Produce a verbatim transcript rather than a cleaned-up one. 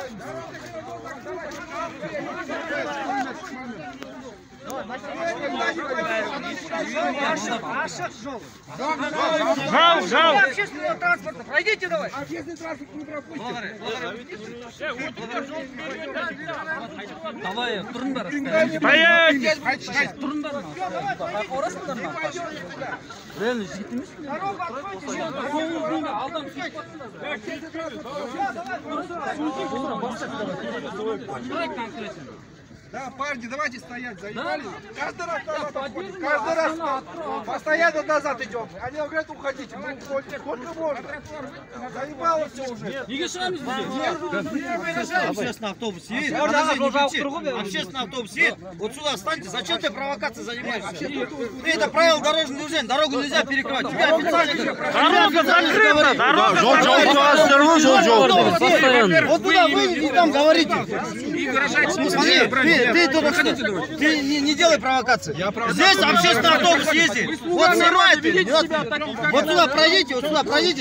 Жал, жал. Общественного транспорта. Пройдите давай. Общественный транспорт не пропустим. Давай, турндар. Стоять! Турндар. Орасындар ма? Реально жигитimiz. Дорога откройте. Алдан конкретно. Да, парни, давайте стоять, заебали. Каждый раз назад отходим. Каждый раз постоянно назад идем. Они говорят, уходите. Мы уходим. Сколько можно? Заебало все уже. Неге шығамыз Общественный автобус едет. Общественный автобус едет. Вот сюда встаньте. Зачем ты провокацией занимаешься? Ты это правило дорожного движения. Дорогу нельзя перекрывать. Тебя официально... Дорога закрыта! Дорога закрыта! Вот туда выйдите и там говорите. Смотри, ты, ты, тут, ты не, не делай провокации. Здесь общественный автобус ездит. Вот снимайте. Вот, вот сюда пройдите, вот сюда пройдите.